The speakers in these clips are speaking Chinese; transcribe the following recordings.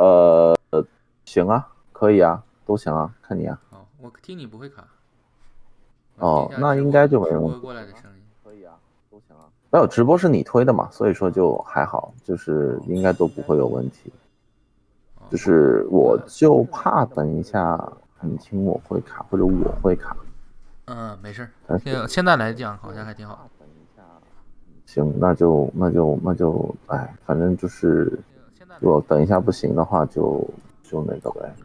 行啊，可以啊，都行啊，看你啊。 哦，我听你不会卡，我听一哦， 下那应该就没直播问题。 过来的声音。 可以啊，都行啊。没有直播是你推的嘛，所以说就还好，就是应该都不会有问题。就哦， 是我就怕等一下你听我会卡，或者我会卡。 嗯，没事儿。 但是现在来讲好像还挺好的。 行，那就，哎，反正就是，如果等一下不行的话就那个呗。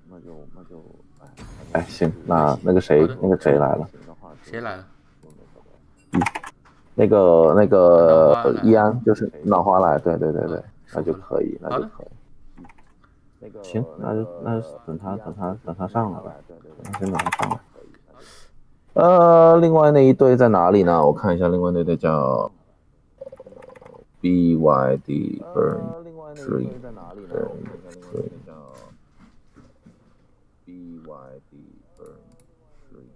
哎，行， 可以， 那个谁好的，冲， 来了？ 谁来了？脑那个花来了。 易安就是脑花来，对对对对，那舒服了。 就可以，那好的， 就可以。行，那就等他上来吧，先等他上来。另外那一队在哪里呢？我看一下，另外那队叫 BYD Burn Tree Burn Tree BYD Burn Tree。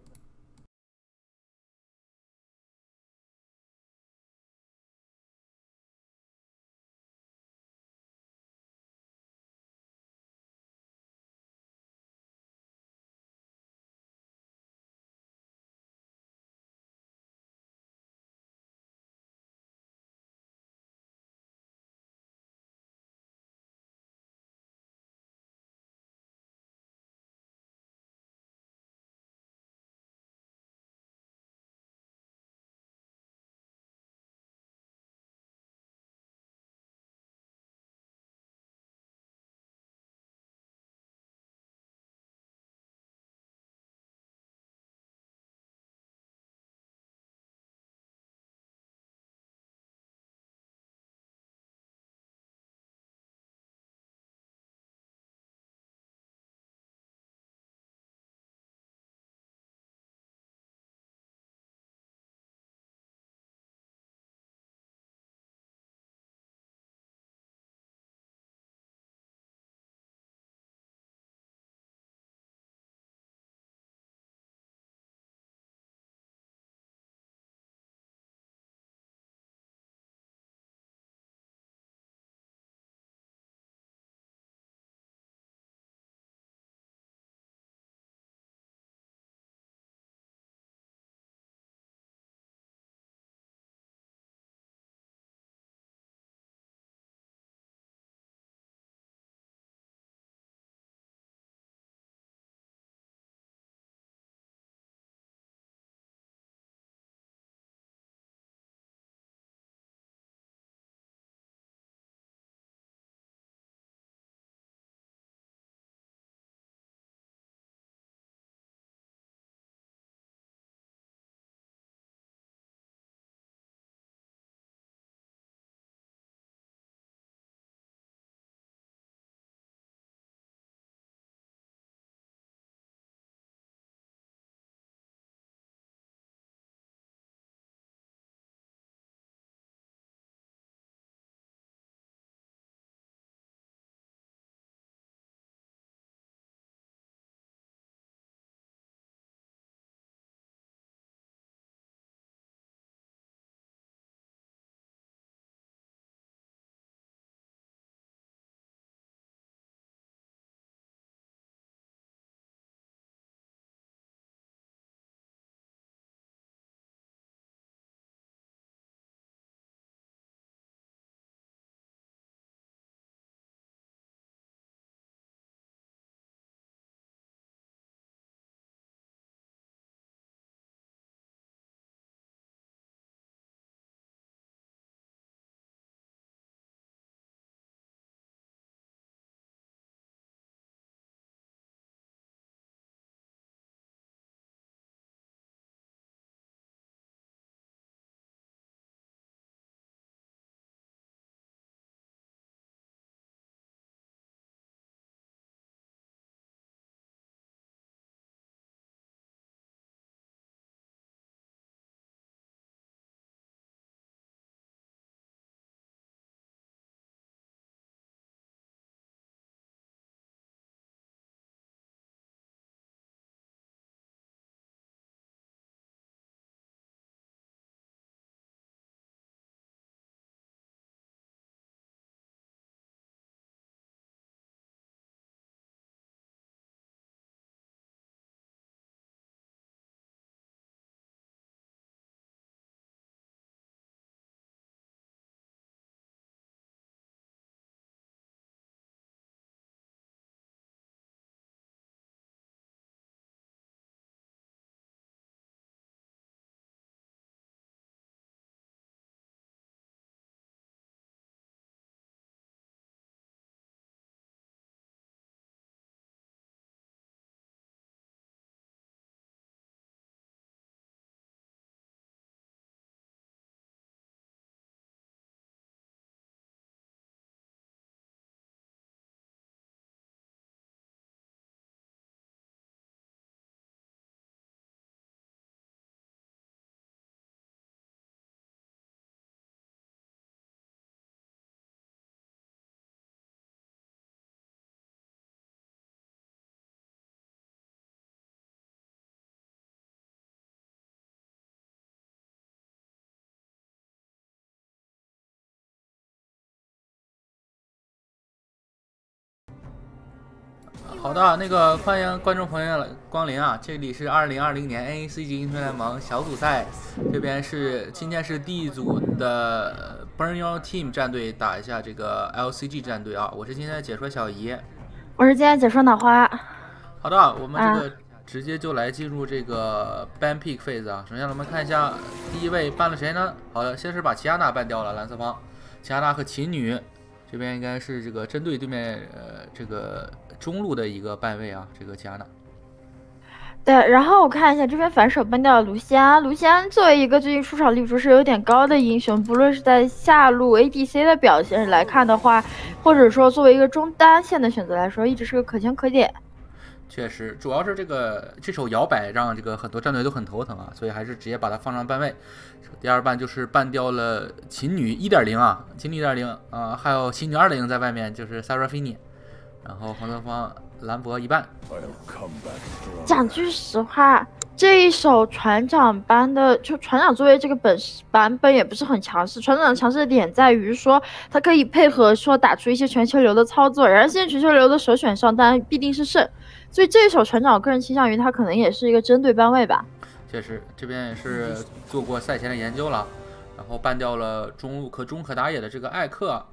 好的，那个欢迎观众朋友光临啊！这里是2020年 NACG 英雄联盟小组赛，这边是今天是第一组的 Burn Your Team 战队打一下这个 LCG 战队啊！我是今天的解说小姨， 我是今天解说脑花。 好的，我们这个直接就来进入这个 ban pick phase 啊！首先我们看一下第一位ban了谁呢？好的，先是把齐亚娜ban掉了，蓝色方，齐亚娜和琴女。这边应该是这个针对对面这个中路的一个半位啊，这个加纳。 对，然后我看一下这边反手ban掉了卢锡安。卢锡安作为一个最近出场率不是有点高的英雄，不论是在下路 ADC 的表现来看的话，或者说作为一个中单线的选择来说，一直是个可圈可点。 确实，主要是这手摇摆让这个很多战队都很头疼啊，所以还是直接把它放上半位。第二ban就是ban掉了琴女 1.0 啊，琴女 1.0 啊，还有琴女2.0在外面，就是 Seraphine， 然后黄色方兰博一半。 讲句实话，这一手船长班的，就船长作为这个版本也不是很强势。船长的强势的点在于说，它可以配合说打出一些全球流的操作，然而现在全球流的首选上单必定是胜，所以这一手船长我个人倾向于他可能也是一个针对班位吧。 确实，这边也是做过赛前的研究了，然后ban掉了中路可中可打野的这个艾克，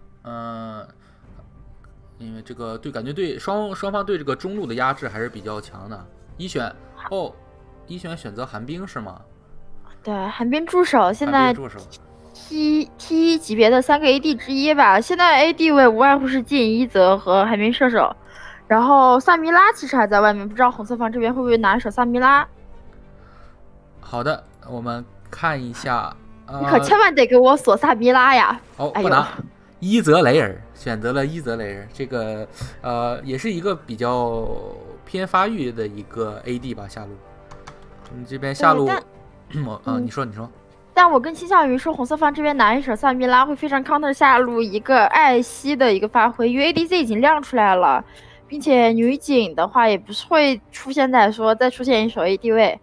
因为这个感觉对双方对这个中路的压制还是比较强的。一选选择寒冰是吗？ 对，寒冰助手现在 T1 级别的3个 AD 之一吧，现在 AD 位无外乎是近一泽和寒冰射手，然后萨米拉其实还在外面，不知道红色方这边会不会拿一手萨米拉。 好的，我们看一下， 你可千万得给我锁萨米拉呀！ 哦，不拿伊泽雷尔，选择了伊泽雷尔，这个也是一个比较偏发育的一个 AD 吧，下路。你这边下路，你说。 但我更倾向于说红色方这边拿一手萨米拉会非常 counter 下路一个艾希的一个发挥，因为 ADC 已经亮出来了，并且女警的话也不是会出现在说再出现一手 AD 位。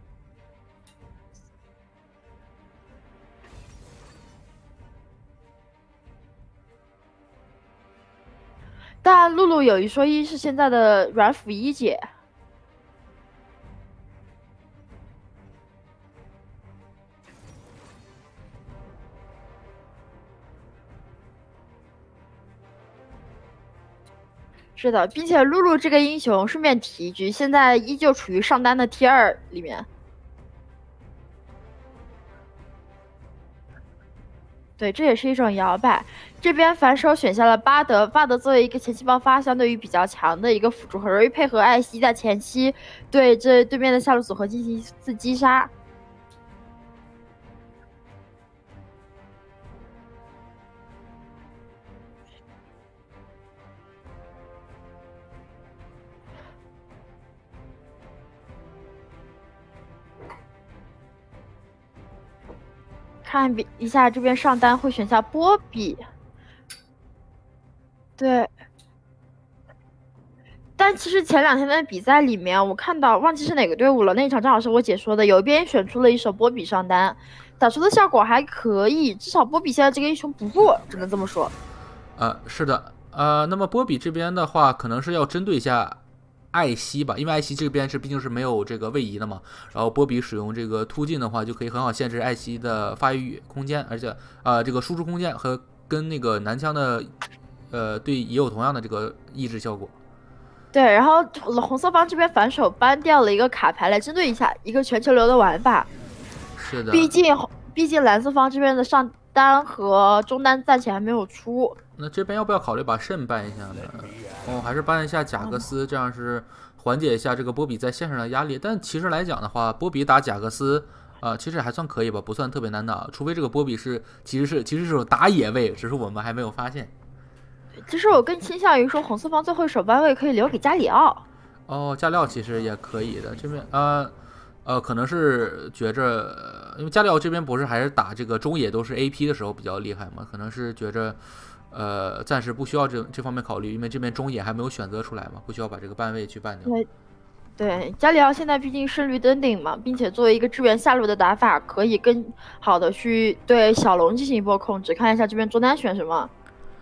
但露露有一说一是现在的软辅一姐。是的，并且露露这个英雄顺便提一句，现在依旧处于上单的 T2 里面。对，这也是一种摇摆。这边反手选下了巴德，巴德作为一个前期爆发相对于比较强的一个辅助，很容易配合艾希在前期对对面的下路组合进行一次击杀。看一下这边上单会选下波比，对。但其实前2天的比赛里面，我看到忘记是哪个队伍了，那一场正好是我解说的，有一边选出了一手波比上单，打出的效果还可以，至少波比现在这个英雄不弱，只能这么说。 是的，那么波比这边的话，可能是要针对一下艾希吧，因为艾希这边毕竟是没有这个位移的嘛，然后波比使用这个突进的话，就可以很好限制艾希的发育空间，而且这个输出空间和跟那个男枪的对也有同样的这个抑制效果。 对，然后红色方这边反手ban掉了一个卡牌来针对一下一个全球流的玩法。 是的， 毕竟蓝色方这边的上单和中单暂且还没有出。 那这边要不要考虑把肾ban一下呢？还是ban一下贾克斯，这样是缓解一下这个波比在线上的压力。但其实来讲的话，波比打贾克斯，其实还算可以吧，不算特别难打。除非这个波比其实是种打野位，只是我们还没有发现。 其实我更倾向于说红色方最后一手ban位可以留给加里奥。 加里奥其实也可以的。这边可能是觉着，因为加里奥这边不是还是打这个中野都是 AP 的时候比较厉害嘛，可能是觉着。暂时不需要这方面考虑，因为这边中野还没有选择出来嘛，不需要把这个ban位去ban掉。 对，加里奥现在毕竟胜率登顶嘛，并且作为一个支援下路的打法，可以更好的去对小龙进行一波控制。看一下这边中单选什么。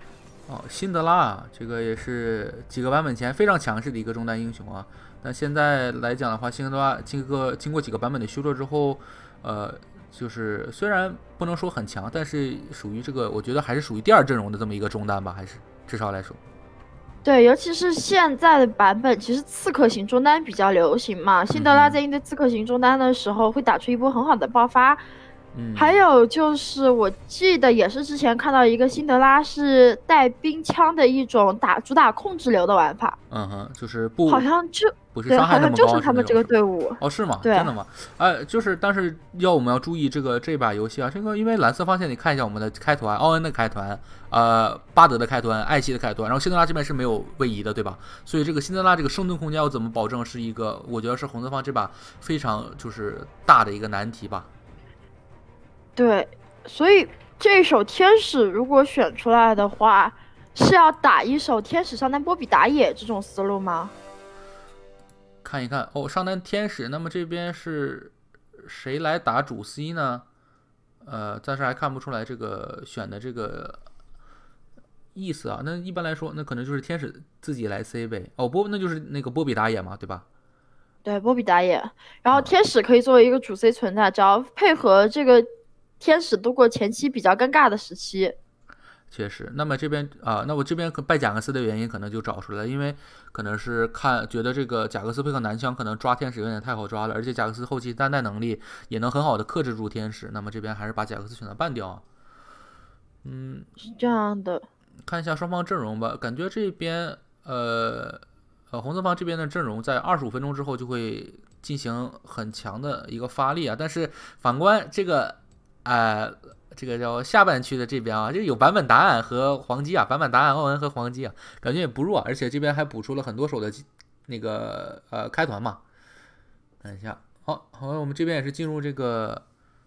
哦，辛德拉啊，这个也是几个版本前非常强势的一个中单英雄啊。但现在来讲的话，辛德拉经过几个版本的修正之后，就是虽然不能说很强，但是属于这个，我觉得还是属于第二阵容的这么一个中单吧，还是至少来说。 对，尤其是现在的版本，其实刺客型中单比较流行嘛。辛德拉在应对刺客型中单的时候，会打出一波很好的爆发。还有就是我记得也是之前看到一个辛德拉是带冰枪的一种主打控制流的玩法。 就是好像不是伤害那么高， 就是他们这个队伍。 哦，是吗？ 对， 真的吗？就是但是我们要注意这把游戏啊，这个因为蓝色方线你看一下我们的开团，奥恩的开团，巴德的开团，艾希的开团，然后辛德拉这边是没有位移的，对吧？所以这个辛德拉这个生存空间要怎么保证，是一个我觉得是红色方这把非常就是大的一个难题吧。 对，所以这一手天使如果选出来的话，是要打一手天使上单波比打野这种思路吗？ 看一看哦，上单天使，那么这边是谁来打主 C 呢？暂时还看不出来这个选的这个意思啊。那一般来说，那可能就是天使自己来 C 呗。哦，那就是那个波比打野嘛，对吧？ 对，波比打野，然后天使可以作为一个主 C 存在，只要配合这个天使度过前期比较尴尬的时期。 确实，那么这边那我这边拜贾克斯的原因可能就找出来了，因为可能是觉得这个贾克斯配合男枪可能抓天使有点太好抓了，而且贾克斯后期单带能力也能很好的克制住天使，那么这边还是把贾克斯选择半掉。 是这样的。 看一下双方阵容吧，感觉这边红色方这边的阵容在25分钟之后就会进行很强的一个发力啊，但是反观这个这个叫下半区的这边啊，就有版本答案和黄鸡啊，版本答案奥恩和黄鸡啊，感觉也不弱，而且这边还补出了很多手的那个开团嘛。看一下，好，我们这边也是进入这个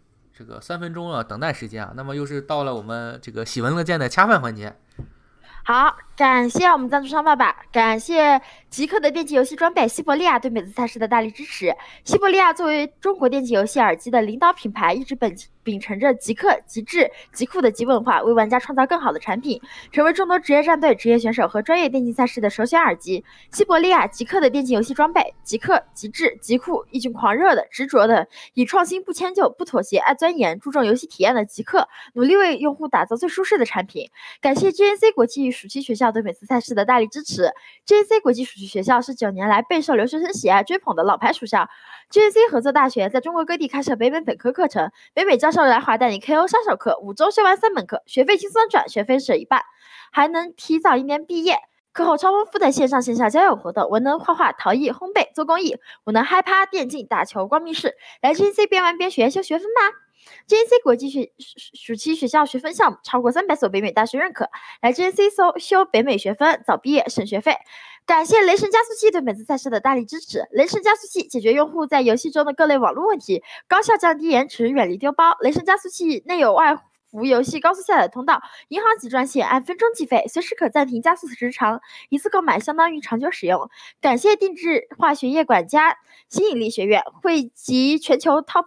3分钟了等待时间啊，那么又是到了我们这个喜闻乐见的恰饭环节。 好，感谢我们赞助商爸爸，感谢极客的电竞游戏装备西伯利亚对每次赛事的大力支持。西伯利亚作为中国电竞游戏耳机的领导品牌，一直秉承着极客、极致、极酷的极文化，为玩家创造更好的产品，成为众多职业战队、职业选手和专业电竞赛事的首选耳机。西伯利亚极客的电竞游戏装备，极客、极致、极酷，一群狂热的、执着的，以创新不迁就、不妥协、爱钻研、注重游戏体验的极客，努力为用户打造最舒适的产品。感谢 GNC 国际暑期学校对每次赛事的大力支持。GNC 国际暑期学校是9年来备受留学生喜爱追捧的老牌属校。GNC 合作大学在中国各地开设北美本科课程，北美教授来华带你 KO 杀手课，5周修完3门课，学费轻松转，学费省一半，还能提早1年毕业。课后超丰富的线上线下交友活动，文能画画、陶艺、烘焙、做公益，武能嗨趴、电竞、打球、光明室。来 GNC 边玩边学，修学分吧。GNC 国际暑期学校学分项目超过300所北美大学认可，来 GNC 修北美学分，早毕业省学费。感谢雷神加速器对每次赛事的大力支持。雷神加速器解决用户在游戏中的各类网络问题，高效降低延迟，远离丢包。雷神加速器内有外服游戏高速下载通道，银行级专线按分钟计费，随时可暂停加速时长，一次购买相当于长久使用。感谢定制化学业管家新引力学院，汇集全球 TOP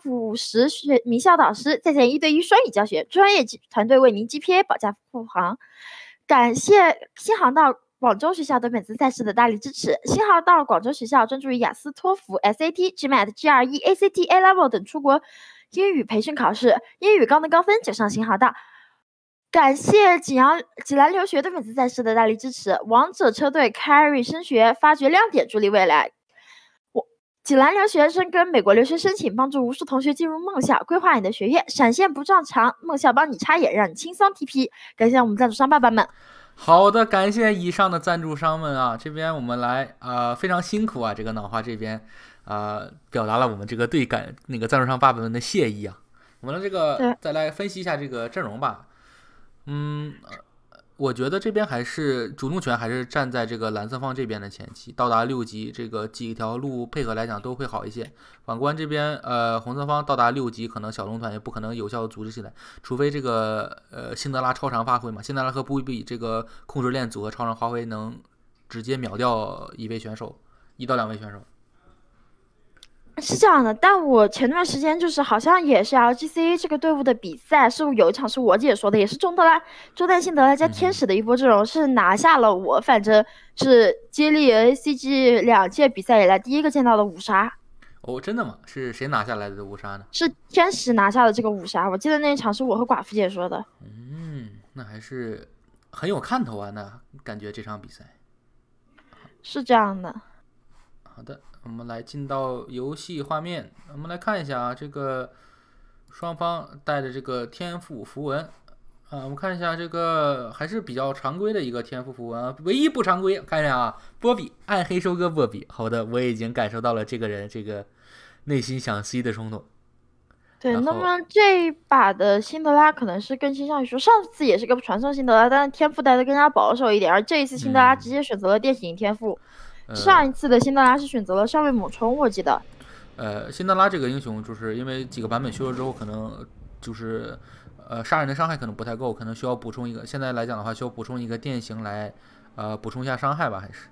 50名校导师，在线1对1双语教学，专业团队为您 GPA 保驾护航。感谢新航道广州学校对每次赛事的大力支持。新航道广州学校专注于雅思、托福、SAT、GMAT、GRE、ACT、A Level 等出国英语培训考试，英语高能高分就上新航道。感谢济南留学对每次赛事的大力支持。王者车队 Carry 升学，发掘亮点，助力未来。济南留学生跟美国留学申请，帮助无数同学进入梦校，规划你的学业，闪现不撞墙，梦校帮你插眼，让你轻松 TP。感谢我们赞助商爸爸们。 好的，感谢以上的赞助商们啊，这边我们来非常辛苦啊，这个脑花这边表达了我们这个对那个赞助商爸爸们的谢意啊。我们这个再来分析一下这个阵容吧。我觉得这边还是主动权还是站在这个蓝色方这边的前期，到达6级这个几条路配合来讲都会好一些。反观这边红色方到达6级，可能小龙团也不可能有效的组织起来，除非这个辛德拉超常发挥嘛，辛德拉和波比这个控制链组合超常发挥能直接秒掉1到2位选手。 是这样的，但我前段时间就是好像也是 LGC 这个队伍的比赛，是有一场是我姐说的，也是中单辛德拉加天使的一波阵容，是拿下了我反正是接力 ACG 2届比赛以来第一个见到的5杀。 哦，真的吗？是谁拿下来的5杀呢？ 是天使拿下了这个5杀，我记得那一场是我和寡妇姐说的。 那还是很有看头啊，那感觉这场比赛是这样的。 好的，我们来进到游戏画面，我们来看一下啊，这个双方带的这个天赋符文啊，我们看一下这个还是比较常规的一个天赋符文啊，唯一不常规，看一下啊，波比暗黑收割波比，好的，我已经感受到了这个人这个内心想 C 的冲动。 对，那么这一把的辛德拉可能是更倾向于说，上次也是个传送辛德拉，但是天赋带的更加保守一点，而这一次辛德拉直接选择了电刑天赋。上一次的辛德拉是选择了上位猛冲，我记得。 辛德拉这个英雄就是因为几个版本修了之后，可能就是杀人的伤害可能不太够，可能需要补充一个。现在来讲的话，需要补充一个电刑来补充一下伤害吧，还是。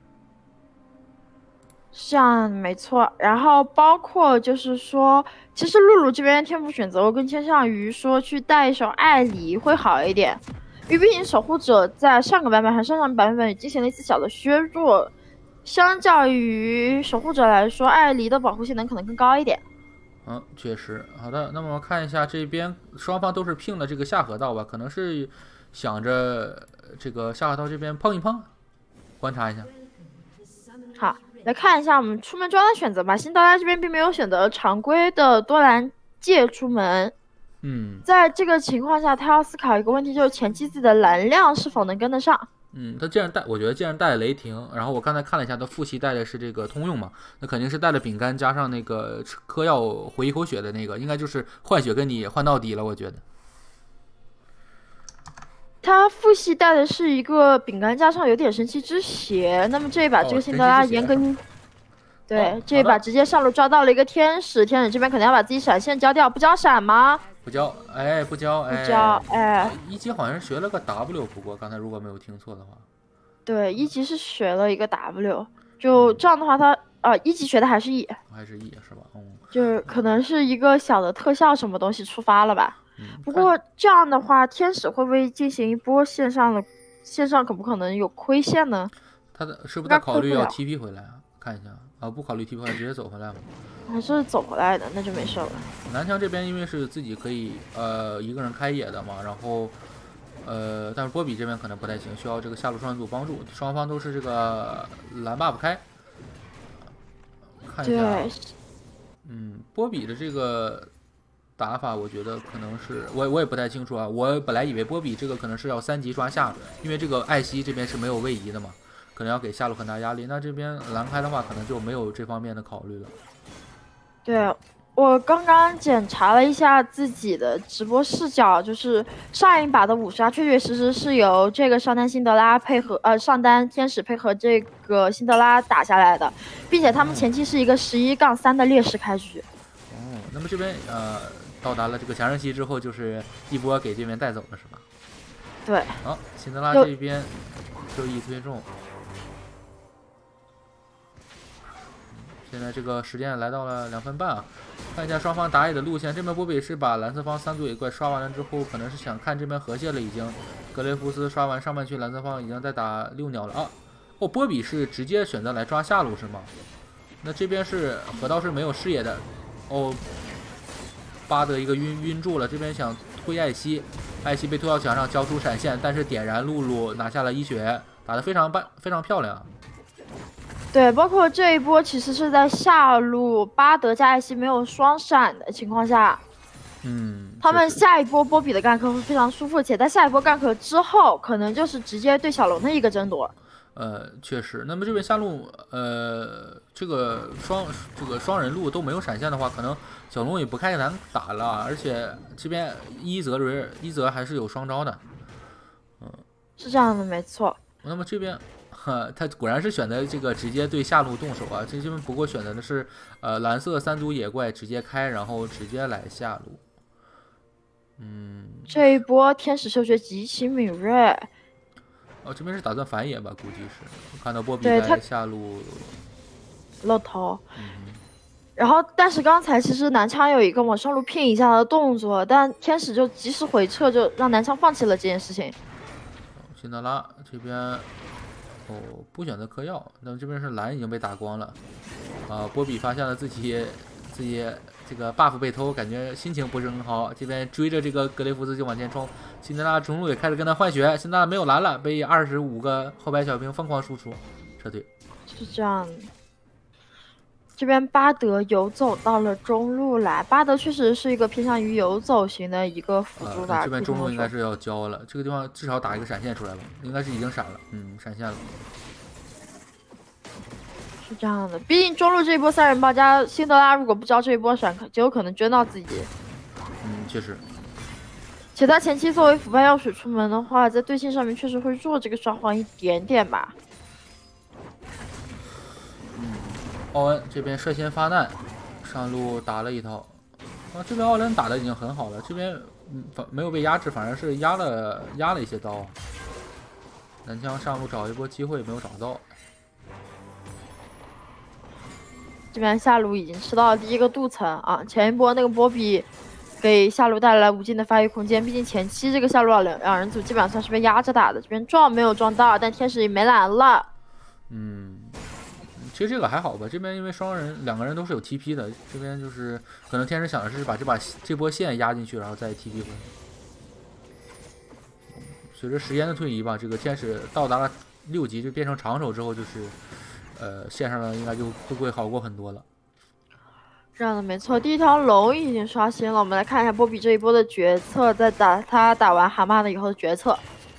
是啊，没错。然后包括就是说，其实露露这边天赋选择我更倾向于说去带一手艾莉会好一点，因为毕竟守护者在上个版本和上上版本进行了一次小的削弱，相较于守护者来说，艾莉的保护性能可能更高一点。 确实。好的，那么看一下这边双方都是拼了这个下河道吧，可能是想着这个下河道这边碰一碰，观察一下。 好。来看一下我们出门装的选择吧。辛德拉这边并没有选择常规的多兰戒出门。在这个情况下，他要思考一个问题，就是前期自己的蓝量是否能跟得上。 他既然带，我觉得既然带了雷霆，然后我刚才看了一下，他副系带的是这个通用嘛，那肯定是带了饼干加上那个嗑药回一口血的那个，应该就是换血跟你换到底了，我觉得。 他副系带的是一个饼干加上有点神奇之血，那么这一把这个辛德拉严格，对，这一把直接上路抓到了一个天使，天使这边可能要把自己闪现交掉，不交闪吗？ 不交，不交， 不交， 一级好像是学了个 W， 不过刚才如果没有听错的话， 对，一级是学了一个 W， 就这样的话他一级学的还是 E， 还是 E 是吧？ 就是可能是一个小的特效什么东西触发了吧。不过这样的话，天使会不会进行一波线上可不可能有亏线呢？ 他是不是在考虑要 TP 回来啊？看一下啊，不考虑 TP 回来，直接走回来吗？ 还是走回来的，那就没事了。 南墙这边因为是自己可以一个人开野的嘛，然后但是波比这边可能不太行，需要这个下路双人组帮助。双方都是这个蓝 buff 开，看一下，波比的这个打法，我觉得可能是我也不太清楚啊。我本来以为波比这个可能是要3级抓下，因为这个艾希这边是没有位移的嘛，可能要给下路很大压力。那这边蓝开的话，可能就没有这方面的考虑了。 对，我刚刚检查了一下自己的直播视角，就是上一把的5杀确确实实是由这个上单辛德拉配合上单天使配合这个辛德拉打下来的，并且他们前期是一个11-3的劣势开局。 那么这边到达了这个强韧期之后，就是一波给这边带走了，是吧？ 对。 好，辛德拉这边就一推中。现在这个时间来到了2分半啊，看一下双方打野的路线。这边波比是把蓝色方3组野怪刷完了之后，可能是想看这边河蟹了已经。格雷福斯刷完上半区，蓝色方已经在打6鸟了啊。波比是直接选择来抓下路是吗？那这边是河道是没有视野的。巴德一个晕住了，这边想推艾希，艾希被推到墙上交出闪现，但是点燃露露拿下了1血，打得非常漂亮。 对，包括这一波其实是在下路巴德加艾希没有双闪的情况下，他们下一波波比的干克会非常舒服，且在下一波干克之后，可能就是直接对小龙的一个争夺。 确实。那么这边下路，这个双人路都没有闪现的话，可能小龙也不太难打了。而且这边一泽还是有双招的， 是这样的，没错。 那么这边，他果然是选择这个直接对下路动手啊。这边不过选择的是蓝色3组野怪直接开，然后直接来下路。 这一波天使嗅觉极其敏锐。 这边是打算反野吧？估计是。看到波比在下路露头。 然后，但是刚才其实南枪有一个往上路拼一下的动作，但天使就及时回撤，就让南枪放弃了这件事情。 辛德拉这边不选择嗑药，那么这边是蓝已经被打光了。波比发现了自己这个 buff 被偷，感觉心情不是很好。这边追着这个格雷夫斯就往前冲，辛德拉中路也开始跟他换血，辛德拉没有蓝了，被25个后排小兵疯狂输出，撤退。 是这样的。这边巴德游走到了中路来，巴德确实是一个偏向于游走型的一个辅助的。 这边中路应该是要交了，这个地方至少打一个闪现出来吧，应该是已经闪了，闪现了。 是这样的，毕竟中路这一波3人包加辛德拉，如果不交这一波闪，就有可能捐到自己。 确实。 且他前期作为腐败药水出门的话，在对线上面确实会弱这个双方一点点吧。 奥恩这边率先发难，上路打了一套。这边奥恩打的已经很好了，这边没有被压制，反而是压了一些刀。南枪上路找一波机会没有找到。 这边下路已经吃到了第一个镀层啊！前一波那个波比给下路带来无尽的发育空间，毕竟前期这个下路两人组基本上算是被压着打的。这边撞没有撞到，但天使也没蓝了。 其实这个还好吧，这边因为两个人都是有 TP 的，这边就是可能天使想的是把这波线压进去，然后再 TP 回来。随着时间的推移吧，这个天使到达了6级就变成长手之后，就是线上呢应该就会好过很多了。 这样的没错，第一条龙已经刷新了。我们来看一下波比这一波的决策，在他打完蛤蟆的以后的决策。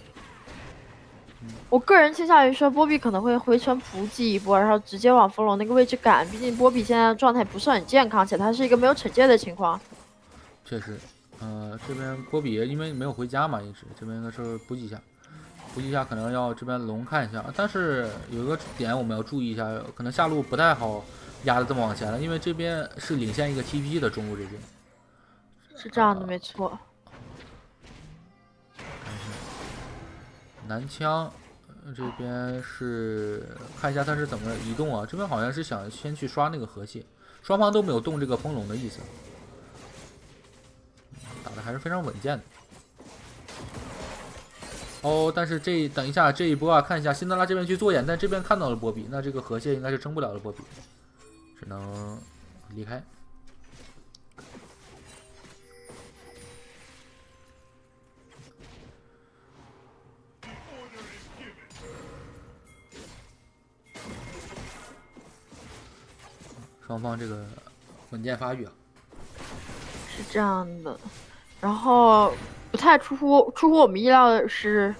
我个人倾向于说，波比可能会回城补给一波，然后直接往风龙那个位置赶。毕竟波比现在的状态不是很健康，且他是一个没有惩戒的情况。 确实，这边波比因为没有回家嘛，一直这边应该是补给一下，可能要这边龙看一下。但是有一个点我们要注意一下，可能下路不太好压的这么往前了，因为这边是领先一个 TP 的中路这边。 是这样的，没错。 南枪。这边是看一下他是怎么移动啊？这边好像是想先去刷那个河蟹，双方都没有动这个风龙的意思，打的还是非常稳健的。但是等一下这一波啊，看一下辛德拉这边去做眼，但这边看到了波比，那这个河蟹应该是争不了了波比，只能离开。双方这个稳健发育啊， 是这样的。然后不太出乎我们意料的是，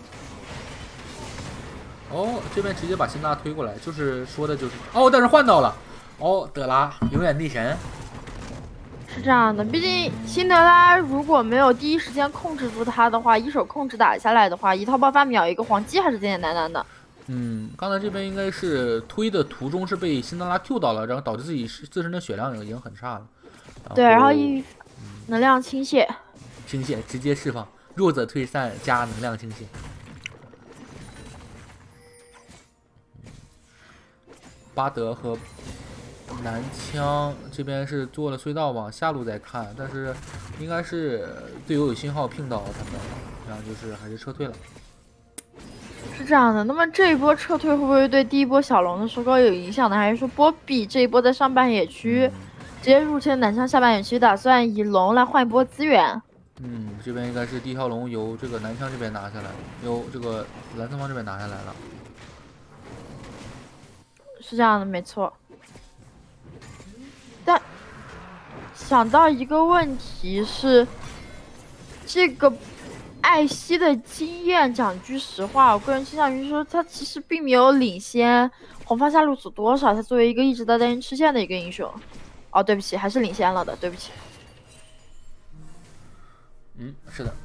这边直接把辛德拉推过来，就是说的就是但是换到了德拉永远逆神。 是这样的，毕竟辛德拉如果没有第一时间控制住他的话，一手控制打下来的话，一套爆发秒一个黄鸡还是简简单单的。 刚才这边应该是推的途中是被辛德拉 Q 到了，然后导致自身的血量已经很差了。 对，然后能量倾泻， 直接释放，弱者退散加能量倾泻。巴德和南枪这边是做了隧道往下路再看，但是应该是队友有信号ping到他们，然后就是还是撤退了。 是这样的，那么这一波撤退会不会对第一波小龙的收割有影响呢？还是说波比这一波在上半野区直接入侵南枪下半野区，打算以龙来换一波资源？ 这边应该是第一条龙由这个南枪这边拿下来，由这个蓝色方这边拿下来了。 是这样的，没错。但想到一个问题是，这个艾希的经验，讲句实话，我个人倾向于说，他其实并没有领先红方下路组多少。他作为一个一直在担心吃线的一个英雄，对不起，还是领先了的，对不起。 是的。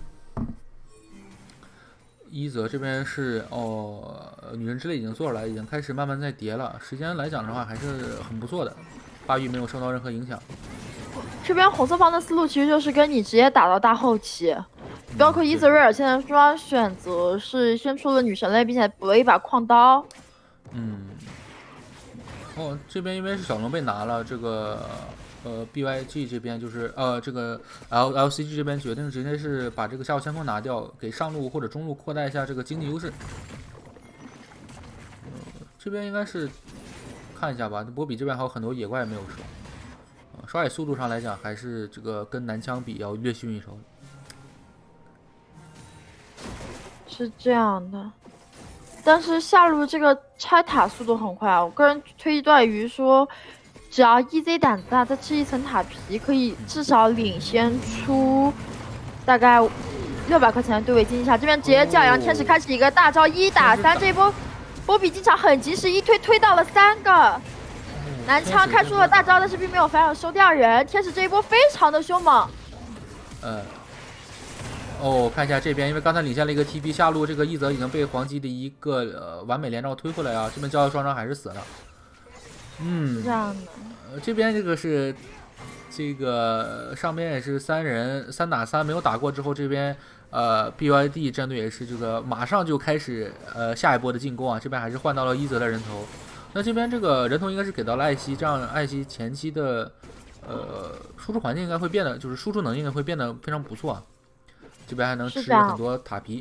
一泽这边是女人之泪已经做出来，已经开始慢慢在叠了。时间来讲的话，还是很不错的，发育没有受到任何影响。 这边红色方的思路其实就是跟你直接打到大后期。包括伊泽瑞尔现在说选择是先出了女神类，并且补了一把矿刀。 这边因为是小龙被拿了，这个 BYG 这边就是这个 LCG 这边决定直接是把这个下路先锋拿掉，给上路或者中路扩大一下这个经济优势。这边应该是看一下吧，波比这边还有很多野怪没有刷。刷野速度上来讲，还是这个跟南枪比要略逊一筹。 是这样的，但是下路这个拆塔速度很快啊！我个人推断于说，只要 EZ 胆子大，再吃一层塔皮，可以至少领先出大概600块钱的对位经济下。这边直接教养天使开始一个大招1打3，这一波波比进场很及时，一推到了3个。南枪开出了大招，但是并没有反手收掉人。天使这一波非常的凶猛。 看一下这边，因为刚才领先了一个 TP， 下路这个一泽已经被黄鸡的一个完美连招推回来啊，这边交易双伤还是死了。 这样的。 这边这个是这个上边也是3人3打3没有打过之后，这边BYD 战队也是这个马上就开始下一波的进攻啊，这边还是换到了一泽的人头。那这边这个人头应该是给到了艾希，这样艾希前期的输出环境应该会变得，就是输出能力应该会变得非常不错啊。这边还能吃很多塔皮。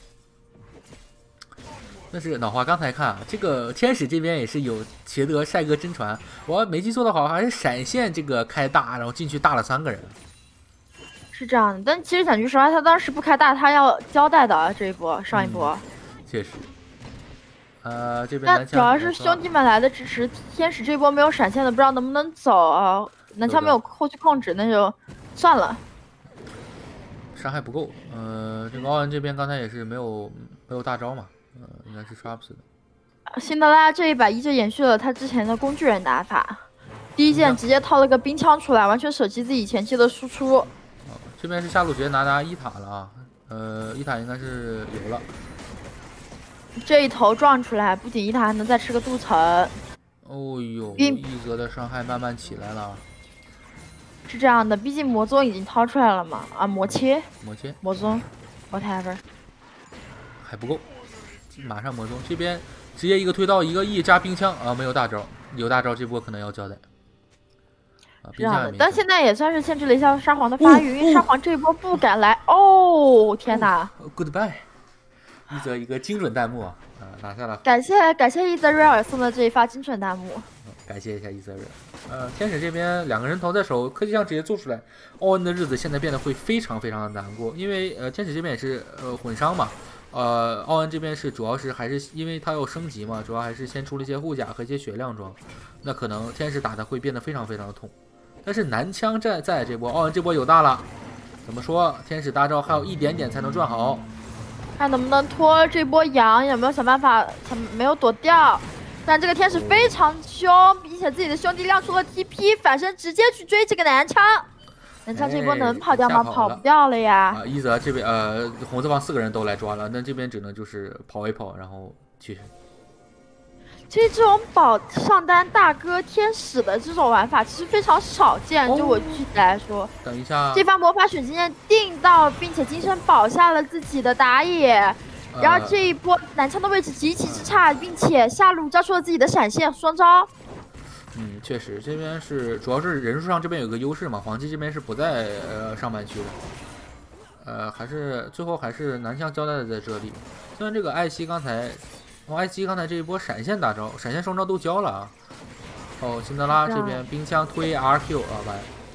但是脑花刚才看啊，这个天使这边也是有捷德帅哥真传，我没记错的话，还是闪现这个开大，然后进去大了3个人。 是这样的，但其实讲句实话，他当时不开大，他要交代的啊，这一波上一波。 确实。这边但主要是兄弟们来的支持，天使这波没有闪现的，不知道能不能走啊。南枪没有后续控制，那就算了。 伤害不够，这个奥恩这边刚才也是没有大招嘛，应该是刷不死的。 辛德拉这一把依旧延续了他之前的工具人打法，第一件直接套了个冰枪出来，完全舍弃自己前期的输出。 这边是下路直接拿一塔了啊，一塔应该是有了。 这一头撞出来，不仅一塔还能再吃个镀层。 哦呦，一泽的伤害慢慢起来了。 是这样的，毕竟魔宗已经掏出来了嘛，魔宗 ，whatever， 还不够，马上魔宗这边直接一个推到一个 E 加冰枪啊，没有大招，有大招这波可能要交代。 这样的，但现在也算是限制了一下沙皇的发育，因为沙皇这一波不敢来。哦，天哪 ！Goodbye， 一泽一个精准弹幕啊，拿下了。 感谢一泽瑞尔送的这一发精准弹幕。 感谢一下伊泽瑞尔。天使这边2个人头在手，科技上直接做出来。奥恩的日子现在变得会非常非常的难过，因为天使这边也是混伤嘛，奥恩这边是主要是还是因为他要升级嘛，主要还是先出了一些护甲和一些血量装，那可能天使打的会变得非常非常的痛。但是男枪在这波，奥恩这波有大了，怎么说？天使大招还有一点点才能赚好， 看能不能拖这波羊，有没有想办法？没有躲掉。但这个天使非常凶，并且自己的兄弟亮出了 TP， 反身直接去追这个男枪。男枪这一波能跑掉吗？跑不掉了呀。 一泽这边红色方4个人都来抓了，那这边只能就是跑一跑，然后去。 其实这种保上单大哥天使的这种玩法其实非常少见，就我具体来说。 等一下， 这番魔法水晶剑定到，并且金身保下了自己的打野。然后这一波男枪的位置极其之差，并且下路交出了自己的闪现双招。 确实这边是主要是人数上这边有个优势嘛，黄鸡这边是不在上半区的，还是最后还是男枪交代在这里。虽然这个艾希刚才这一波闪现大招、闪现双招都交了啊。辛德拉这边冰枪推 RQ 完，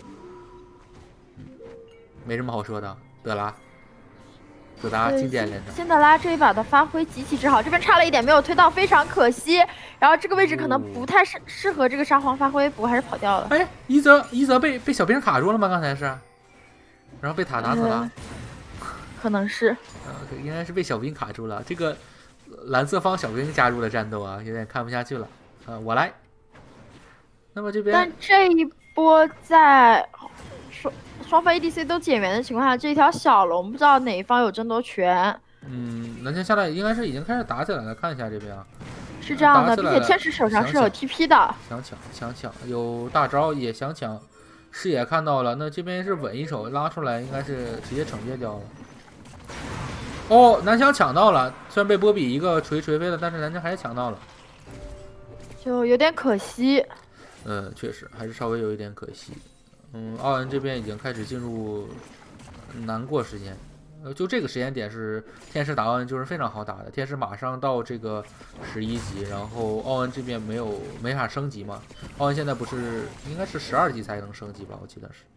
没什么好说的，德拉经典连招。 辛德拉这一把的发挥极其之好，这边差了一点没有推到，非常可惜。然后这个位置可能不太适合这个沙皇发挥，不过还是跑掉了。 哎，一泽被小兵卡住了吗？刚才是，然后被塔打死了。 可能是。 应该是被小兵卡住了。这个蓝色方小兵加入了战斗啊，有点看不下去了。我来。那么这边， 但这一波在双方 ADC 都减员的情况下，这一条小龙不知道哪一方有争夺权。 南天下来应该是已经开始打起来了，看一下这边啊。 是这样的，并且天使手上是有 TP 的。 想抢，有大招也想抢，视野看到了，那这边是稳一手拉出来，应该是直接惩戒掉了。南枪抢到了，虽然被波比一个锤飞了，但是南枪还是抢到了， 就有点可惜。 确实还是稍微有一点可惜。奥恩这边已经开始进入难过时间。就这个时间点是天使打奥恩就是非常好打的，天使马上到这个11级，然后奥恩这边没法升级嘛，奥恩现在不是应该是12级才能升级吧？我记得是。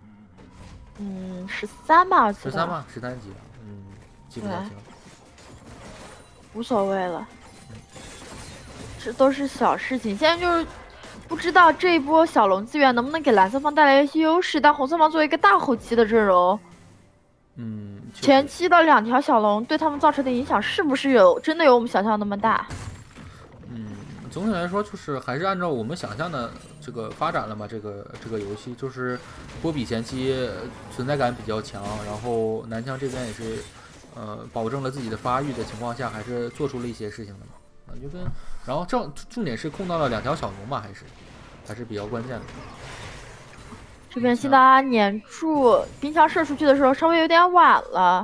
13吧，我记得。 13吧，13级。记不太清。 无所谓了，这都是小事情。现在就是不知道这一波小龙资源能不能给蓝色方带来一些优势，但红色方作为一个大后期的阵容。前期的2条小龙对他们造成的影响是不是真的有我们想象的那么大？ 总体来说就是还是按照我们想象的这个发展了嘛。这个游戏就是波比前期存在感比较强，然后南枪这边也是保证了自己的发育的情况下，还是做出了一些事情的嘛。然后重点是控到了2条小龙嘛，还是比较关键的。 这边辛德拉粘住冰枪射出去的时候稍微有点晚了。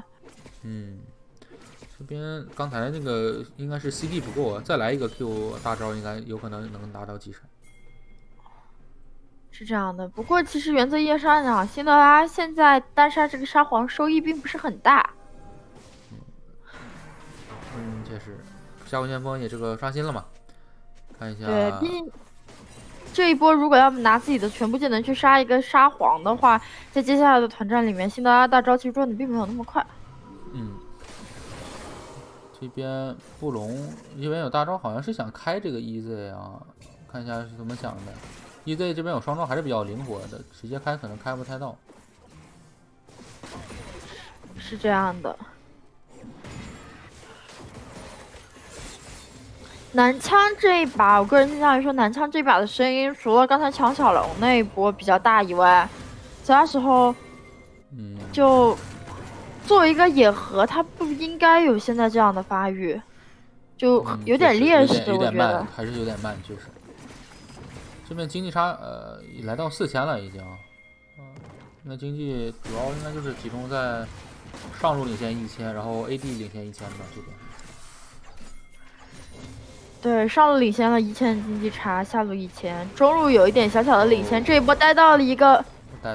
这边刚才那个应该是 CD 不够啊，再来一个 Q 大招，应该有可能能达到击闪。 是这样的，不过其实原则意义上讲，辛德拉现在单杀这个沙皇收益并不是很大。 确实，下回先锋也这个刷新了嘛，看一下。 对，毕竟这一波如果要拿自己的全部技能去杀一个沙皇的话，在接下来的团战里面，辛德拉大招其实转的并没有那么快。 这边布隆这边有大招，好像是想开这个 EZ 啊，看一下是怎么想的。EZ 这边有双招还是比较灵活的，直接开可能开不太到。 是这样的。南枪这一把，我个人倾向于说，南枪这把的声音，除了刚才抢小龙那一波比较大以外，其他时候，就作为一个野核，他不应该有现在这样的发育，就有点劣势， 有点慢， 我觉得还是有点慢，确实。这边经济差来到4000了已经，那经济主要应该就是集中在上路领先1000，然后 AD 领先1000吧这边。 对，上路领先了1000经济差，下路1000，中路有一点小小的领先。这一波带到了一个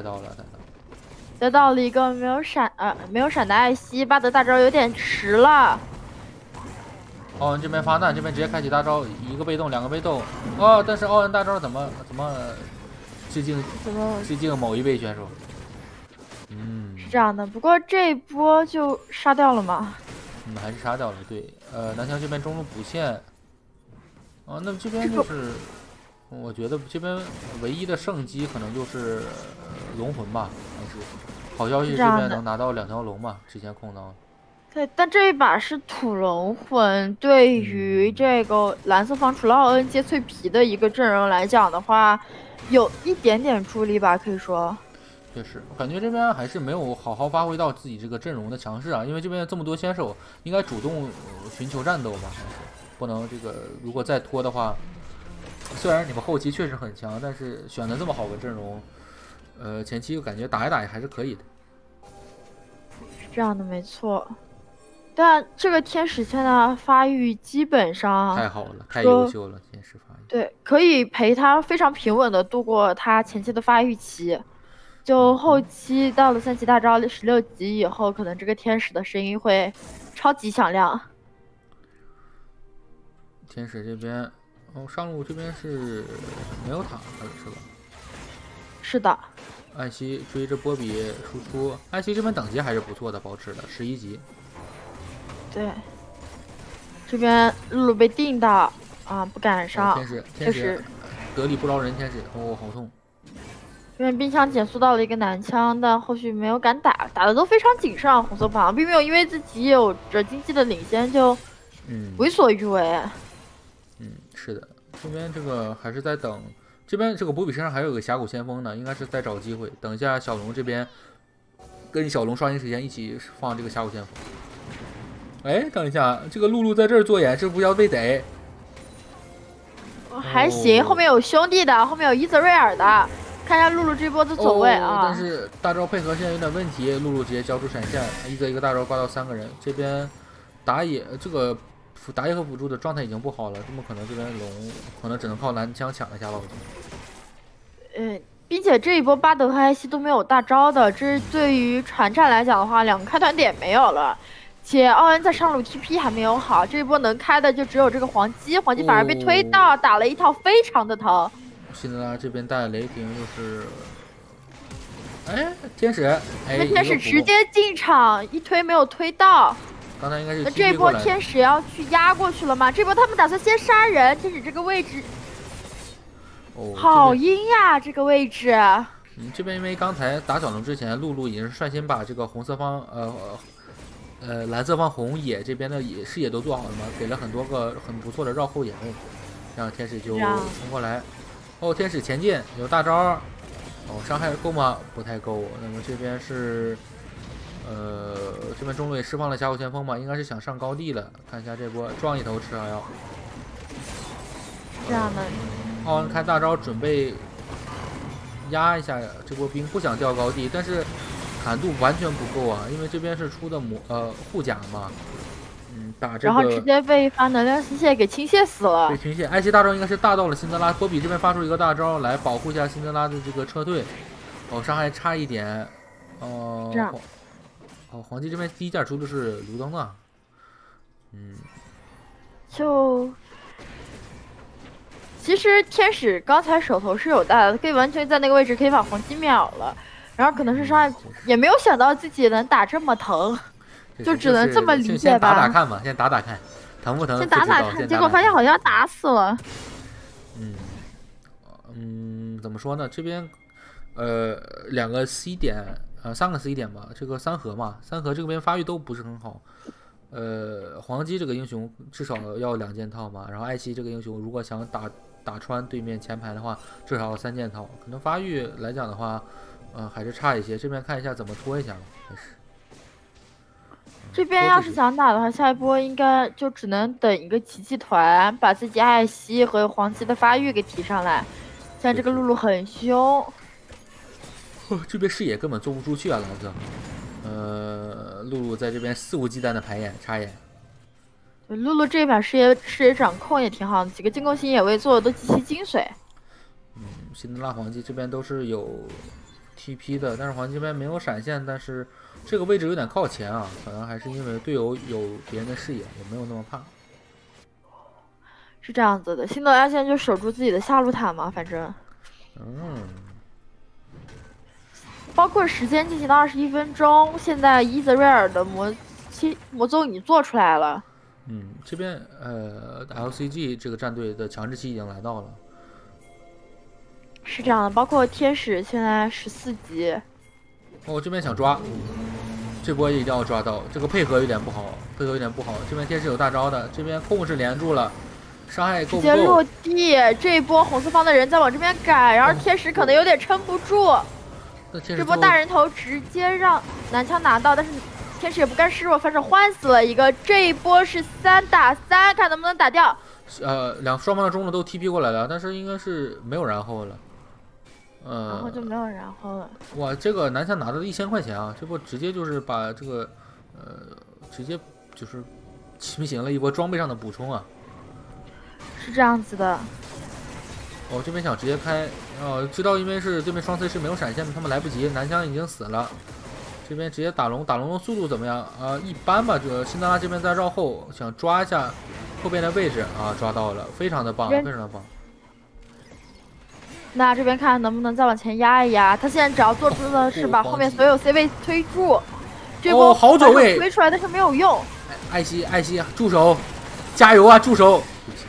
没有闪的艾希，巴德大招有点迟了。 奥恩这边发难，这边直接开启大招，一个被动2个被动，但是奥恩大招怎么致敬某一位选手？ 是这样的，不过这一波就杀掉了嘛？ 还是杀掉了。对，南枪这边中路补线。那这边就是，我觉得这边唯一的胜机可能就是龙魂吧，还是好消息这边能拿到2条龙嘛，之前控到。 对，但这一把是土龙魂，对于这个蓝色方除了奥恩接脆皮的一个阵容来讲的话，有一点点助力吧，可以说。 确实，我感觉这边还是没有好好发挥到自己这个阵容的强势啊，因为这边这么多选手，应该主动寻求战斗吧，还是不能这个如果再拖的话，虽然你们后期确实很强，但是选的这么好的阵容，前期我感觉打一打也还是可以的。 是这样的，没错。但这个天使现在发育基本上太好了，太优秀了，天使发育。 对，可以陪他非常平稳的度过他前期的发育期。就后期到了3级大招16级以后，可能这个天使的声音会超级响亮。 天使这边，上路这边是没有塔的是吧？ 是的。 艾希追着波比输出，艾希这边等级还是不错的，保持了11级。 对，这边露露被定到不赶上。 天使得理不饶人，天使好痛。 这边冰枪减速到了一个男枪，但后续没有敢打，打的都非常谨慎。红色方并没有因为自己有着经济的领先就为所欲为。 是的，这边这个还是在等，这边这个波比身上还有个峡谷先锋呢，应该是在找机会。等一下小龙这边跟小龙刷新时间一起放这个峡谷先锋。哎，等一下，这个露露在这儿做眼，是不是要被逮？ 还行，后面有兄弟的，后面有伊泽瑞尔的。看一下露露这波的走位啊， 但是大招配合现在有点问题，露露直接交出闪现，一个大招挂到3个人。这边打野和辅助的状态已经不好了，这么可能这边龙可能只能靠蓝枪抢一下吧，我觉得。 并且这一波巴德和艾希都没有大招的，这对于船战来讲的话，2个开团点没有了，且奥恩在上路 TP 还没有好，这一波能开的就只有这个黄鸡，黄鸡反而被推到，打了一套非常的疼。 辛德拉这边带雷霆就是，哎，天使，哎， 那天使直接进场一推没有推到。 刚才应该是那这一波天使要去压过去了吗？这波他们打算先杀人，天使这个位置。好阴呀，这个位置。 这边因为刚才打小龙之前，露露已经是率先把这个红色方蓝色方红野这边的视野都做好了嘛，给了很多个很不错的绕后野位，让天使就冲过来。哦，天使前进有大招，哦，伤害够吗？不太够。那么这边是这边中路也释放了峡谷先锋嘛，应该是想上高地了。看一下这波撞一头吃还要。 这样的。 奥恩开大招准备压一下这波兵，不想掉高地，但是砍度完全不够啊，因为这边是出的护甲嘛，打这个， 然后直接被一发能量吸血给倾泻死了。 被倾泻，艾希大招应该是大到了辛德拉，波比这边发出一个大招来保护一下辛德拉的这个撤退，哦，伤害差一点， 这样， 黄鸡这边第一件出的是卢登啊， 就。其实天使刚才手头是有大的，可以完全在那个位置可以把黄鸡秒了，然后可能是伤害，也没有想到自己能打这么疼，就只能这么理解吧。 先打打看吧，先打打看，疼不疼？ 先打打看，结果发现好像打死了。 怎么说呢？这边2个 C 点，3个 C 点吧，这个三河嘛，三河这边发育都不是很好。黄鸡这个英雄至少要2件套嘛，然后艾希这个英雄如果想打穿对面前排的话，至少要3件套，可能发育来讲的话，还是差一些。这边看一下怎么拖一下吧，还是。 这边要是想打的话，下一波应该就只能等一个奇迹团，把自己艾希和黄鸡的发育给提上来。现在这个露露很凶， 这边视野根本做不出去啊，老子。露露在这边肆无忌惮的排眼插眼。 露露这一把视野掌控也挺好的，几个进攻型野位做的都极其精髓。 辛德拉黄鸡这边都是有 TP 的，但是黄鸡这边没有闪现，但是这个位置有点靠前啊，可能还是因为队友有别人的视野，也没有那么怕。 是这样子的，辛德拉现在就守住自己的下路塔嘛，反正。包括时间进行到21分钟，现在伊泽瑞尔的魔宗已经做出来了。 这边LCG 这个战队的强制期已经来到了。 是这样的，包括天使现在14级。 这边想抓，这波一定要抓到，这个配合有点不好，这边天使有大招的，这边控制连住了，伤害够不够？ 直接落地，这一波红色方的人在往这边赶，然后天使可能有点撑不住。这波大人头直接让男枪拿到，但是天使也不甘示弱，反手换死了一个。这一波是3打3，看能不能打掉。 双方的中路都 TP 过来了，但是应该是没有然后了。 然后就没有然后了。 哇，这个男枪拿到了1000块钱啊！这波直接就是把这个直接就是进行了一波装备上的补充啊。 是这样子的。 这边想直接开，知道因为是对面双 C 是没有闪现的，他们来不及，男枪已经死了。这边直接打龙的速度怎么样？一般吧。这辛德拉这边在绕后，想抓一下后边的位置啊，抓到了，非常的棒，非常的棒。 那这边看能不能再往前压一压？他现在只要做出的是把后面所有 C 位推住，这波好走位推出来，但是没有用。 艾希助手，加油啊，助手！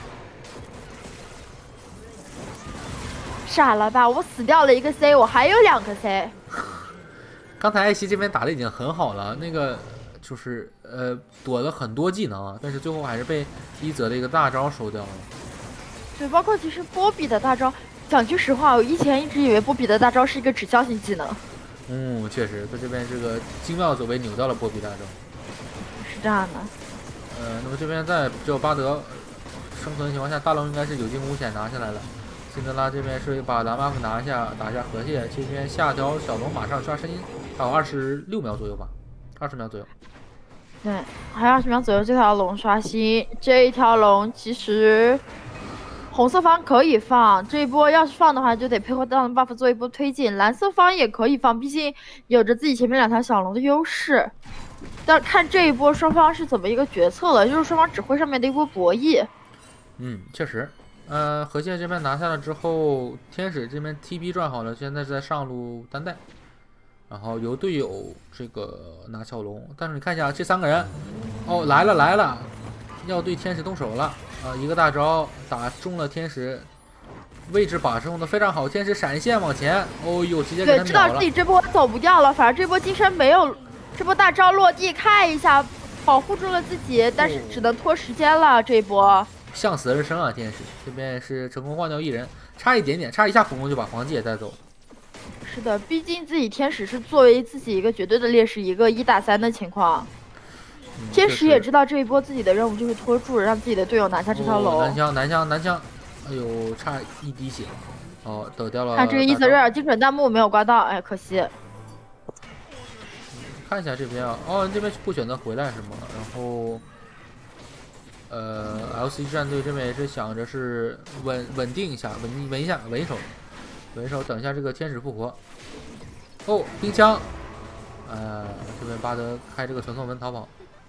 傻了吧！我死掉了一个 C， 我还有2个 C。 刚才艾希这边打的已经很好了，那个就是躲了很多技能，但是最后还是被伊泽的一个大招收掉了。 对，包括其实波比的大招，讲句实话，我以前一直以为波比的大招是一个指向性技能。 确实，在这边这个精妙走位扭掉了波比大招。 是这样的。 那么这边在只有巴德生存的情况下，大龙应该是有惊无险拿下来了。辛德拉这边是把蓝 buff 拿下，打一下河蟹。这边下条小龙马上刷声音，还有26秒左右吧，20秒左右。 对，还有20秒左右，这条龙刷新。这一条龙其实红色方可以放这一波，要是放的话，就得配合到 buff 做一波推进。蓝色方也可以放，毕竟有着自己前面2条小龙的优势。但看这一波双方是怎么一个决策了，就是双方指挥上面的一波博弈。 确实。河蟹这边拿下了之后，天使这边 TP 转好了，现在是在上路单带，然后由队友这个拿小龙。但是你看一下这3个人，哦，来了，要对天使动手了。一个大招打中了天使，位置把控的非常好，天使闪现往前，哦呦，直接给他秒了。 对，知道自己这波走不掉了，反正这波金身没有，这波大招落地看一下，保护住了自己，但是只能拖时间了这一波。 向死而生啊！天使这边是成功换掉1人，差一点点，差一下普攻就把黄鸡也带走。 是的，毕竟自己天使是作为自己一个绝对的劣势，一个1打3的情况。天使也知道这一波自己的任务就是拖住，让自己的队友拿下这条龙。 南枪，哎呦，差1滴血，哦，得掉了。 看这个伊泽瑞尔精准弹幕没有刮到，哎，可惜。 看一下这边啊，哦，这边不选择回来是吗？然后。LC 战队这边也是想着是稳定一下，稳守，等一下这个天使复活。哦，冰枪，这边巴德开这个传送门逃跑。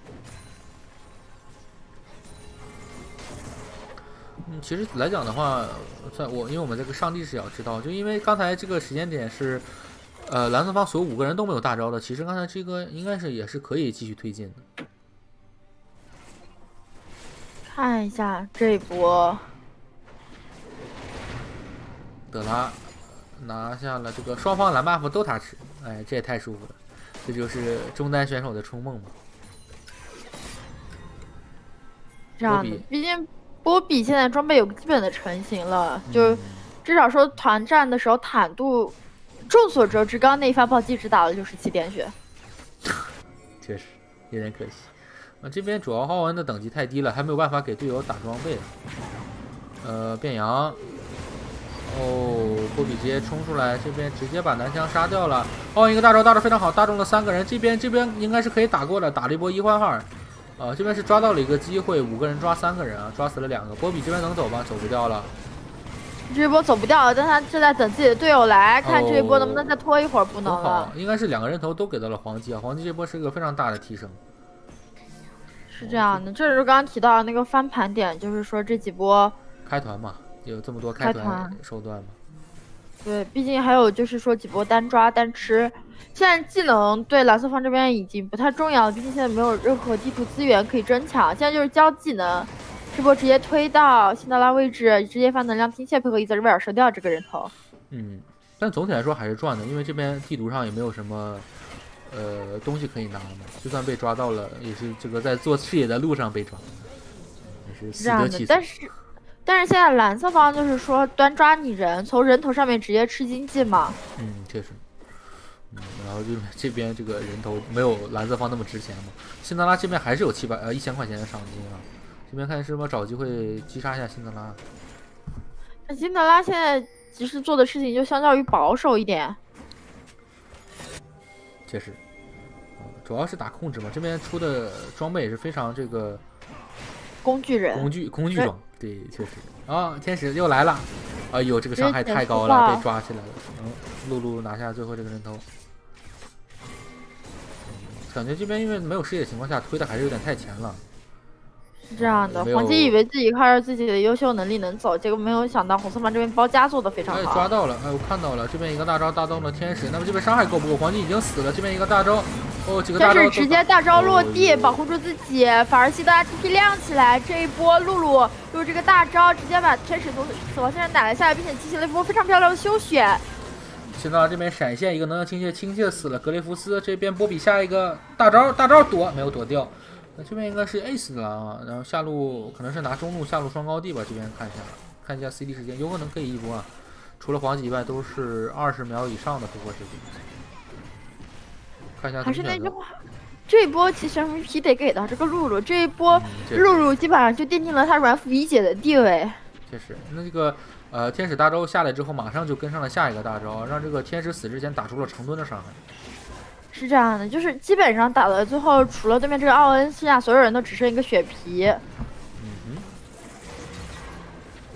其实来讲的话，因为我们这个上帝视角知道，就因为刚才这个时间点是，蓝色方所有5个人都没有大招的，其实刚才这个应该是也是可以继续推进的。 看一下这一波， 德拉拿下了这个双方蓝 buff 都他吃，哎，这也太舒服了，这就是中单选手的冲梦嘛。 这样的，毕竟波比现在装备有个基本的成型了，就至少说团战的时候坦度，众所周知，刚刚那一发暴击只打了67点血， 确实有点可惜。这边主要浩文的等级太低了，还没有办法给队友打装备。变羊，波比直接冲出来，这边直接把男枪杀掉了。哦，一个大招非常好，打中了3个人。这边应该是可以打过的，打了一波1换2。这边是抓到了一个机会，5个人抓3个人啊，抓死了2个。波比这边能走吗？走不掉了。 这一波走不掉了，但他正在等自己的队友来，看这一波能不能再拖一会儿。不能了。 应该是2个人头都给到了黄鸡啊，黄鸡这波是一个非常大的提升。 是这样的，这是刚刚提到的那个翻盘点，就是说这几波开团嘛，有这么多开团手段嘛。 对，毕竟还有就是说几波单抓单吃，现在技能对蓝色方这边已经不太重要了，毕竟现在没有任何地图资源可以争抢，现在就是交技能，这波直接推到辛德拉位置，直接发能量听切配合伊泽瑞尔射掉这个人头。 但总体来说还是赚的，因为这边地图上也没有什么。东西可以拿嘛，就算被抓到了，也是这个在做视野的路上被抓，也是死得其所。 但是现在蓝色方就是说端抓你人，从人头上面直接吃经济嘛。 确实。然后就这边这个人头没有蓝色方那么值钱嘛。辛德拉这边还是有1000块钱的赏金啊，这边看是不是找机会击杀一下辛德拉。 辛德拉现在其实做的事情就相较于保守一点。 确实，主要是打控制嘛。这边出的装备也是非常这个工具人， 工具装，对，确实。天使又来了，哎呦，这个伤害太高了，被抓起来了。露露拿下最后这个人头。感觉这边因为没有视野的情况下，推的还是有点太前了。 是这样的，黄鸡以为自己靠着自己的优秀能力能走，结果没有想到红色方这边包夹做的非常好。 抓到了，我看到了，这边一个大招打动了天使，那么这边伤害够不够？黄鸡已经死了，这边一个大招，几个大招。 天使直接大招落地，保护住自己，反而西德拉 TP 亮起来，这一波露露用这个大招直接把天使从死亡线上打了下来，并且进行了一波非常漂亮的休选。 辛德拉这边闪现一个能量倾泻死了格雷夫斯，这边波比下一个大招躲没有躲掉。那这边应该是 ace 的啊，然后下路可能是拿中路下路双高地吧，这边看一下 CD 时间，有可能可以一波啊。除了黄鸡以外，都是20秒以上的复活时间。看一下。 还是那句话，这一波其实 MVP 得给到这个露露，这一波露露基本上就奠定了他软辅一姐的地位。 确实，那这个天使大招下来之后，马上就跟上了下一个大招，让这个天使死之前打出了成吨的伤害。 是这样的，就是基本上打到最后，除了对面这个奥恩，剩下所有人都只剩一个血皮。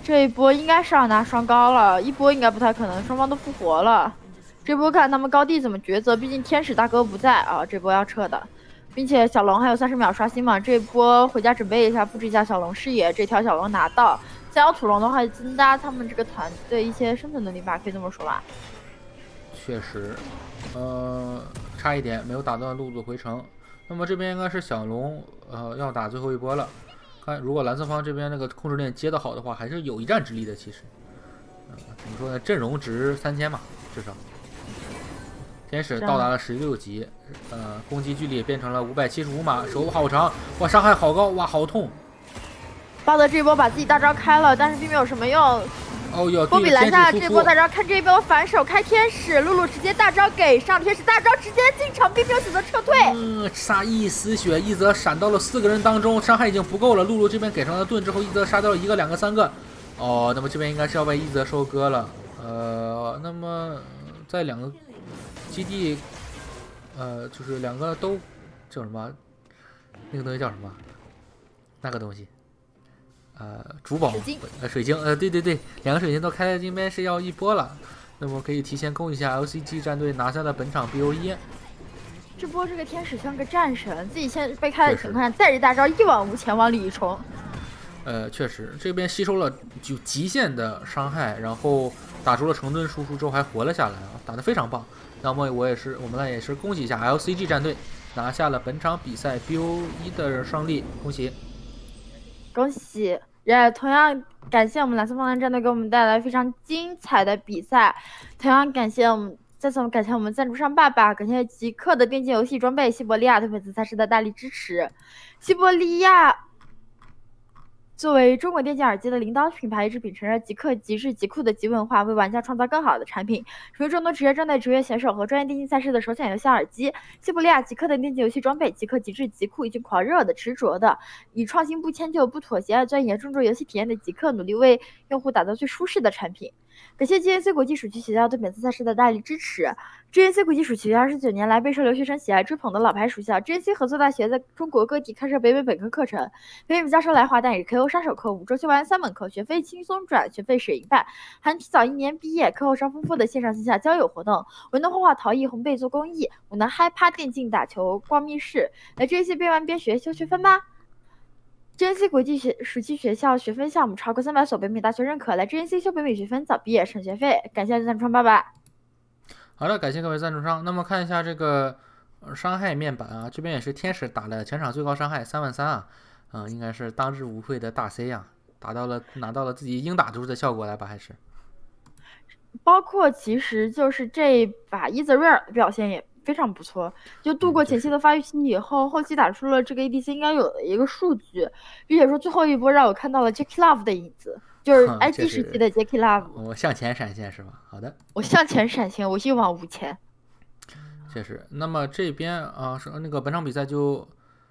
这一波应该是要拿双高了，一波应该不太可能，双方都复活了。这波看他们高地怎么抉择，毕竟天使大哥不在啊，这波要撤的。并且小龙还有30秒刷新嘛，这一波回家准备一下，布置一下小龙视野，这条小龙拿到。想要土龙的话，增加他们这个团队一些生存能力吧，可以这么说吧。 确实，差一点没有打断路子回城。那么这边应该是小龙，要打最后一波了。看，如果蓝色方这边那个控制链接的好的话，还是有一战之力的。其实，怎么说呢？阵容值3000嘛，至少。天使到达了16级，攻击距离也变成了575码，手好长，哇，伤害好高，哇，好痛。 巴德这一波把自己大招开了，但是并没有什么用。 哦哟， 波比拦下这波大招，看这一波反手开天使，露露直接大招给上，天使大招直接进场，并没有选择撤退。 杀一丝血，一泽闪到了4个人当中，伤害已经不够了。露露这边给上了盾之后，一泽杀掉了1个、2个、3个。哦，那么这边应该是要被一泽收割了。那么在2个基地，就是2个都叫什么？那个东西叫什么？那个东西。主宝水晶，对对对，2个水晶都开在金边是要一波了，那么可以提前攻一下 LCG 战队拿下了本场 BO1。 这波这个天使像个战神，自己先被开的情况下带着大招一往无前往里一冲。 确实这边吸收了就极限的伤害，然后打出了成吨输出之后还活了下来啊，打得非常棒。那么我们呢也是恭喜一下 LCG 战队拿下了本场比赛 BO1 的胜利，恭喜！ 恭喜！也同样感谢我们蓝色方蓝战队给我们带来非常精彩的比赛，同样再次感谢我们赞助商爸爸，感谢极客的电竞游戏装备，西伯利亚对本次赛事的大力支持。西伯利亚作为中国电竞耳机的领导品牌，一直秉承着极客、极致、极酷的极文化，为玩家创造更好的产品。成为众多职业战队、职业选手和专业电竞赛事的首选有线耳机。西伯利亚极客的电竞游戏装备，极客、极致、极酷，以及狂热的、执着的，以创新不迁就、不妥协、钻研注重游戏体验的极客，努力为用户打造最舒适的产品。感谢 GNC 国际暑期学校对本次赛事的大力支持。GNC 国际暑期学校29年来备受留学生喜爱追捧的老牌暑校。GNC 合作大学在中国各地开设北美本科课程，北美教授来华带以 KO 杀手课，5周修完3门课，学费轻松转，学费水银半，含提早1年毕业，课后上丰富的线上线下交友活动，文能画画陶艺、烘焙做公益，武能嗨趴电竞打球逛密室。来 GNC 边玩边学，修学分吧。GNC 国际暑期学校学分项目超过300所北美大学认可，来 GNC 修北美学分早毕业省学费。感谢赞助商爸爸。 好的，感谢各位赞助商。那么看一下这个伤害面板啊，这边也是天使打了全场最高伤害33000啊，应该是当之无愧的大 C 啊，拿到了自己应打出的效果来吧，还是。 包括其实就是这一把伊泽瑞尔的表现也非常不错，就度过前期的发育期以后，后期打出了这个 ADC 应该有的一个数据，并且说最后一波让我看到了 Jackie Love 的影子，就是 IG 时期的 Jackie Love。 我向前闪现是吧？好的， 我向前闪现，我一往无前。 确实，那么这边啊，是那个本场比赛就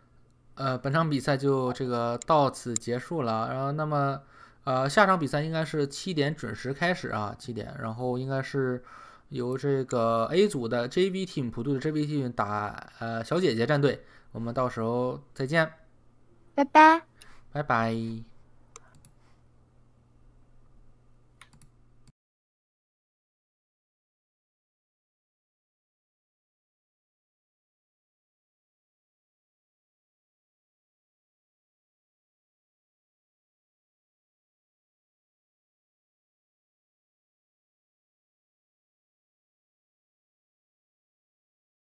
这个到此结束了。然后那么下场比赛应该是7点准时开始啊，7点，然后应该是由这个 A 组的 JV Team 普渡的 JV Team 打小姐姐战队，我们到时候再见， 拜拜， 拜拜。